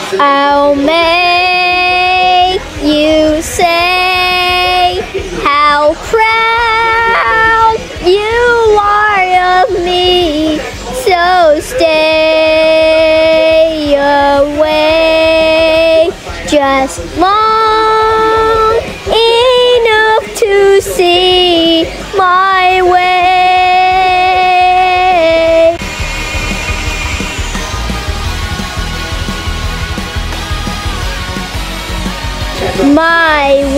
I'll make you say how proud you are of me. So stay away just long enough to see my way. My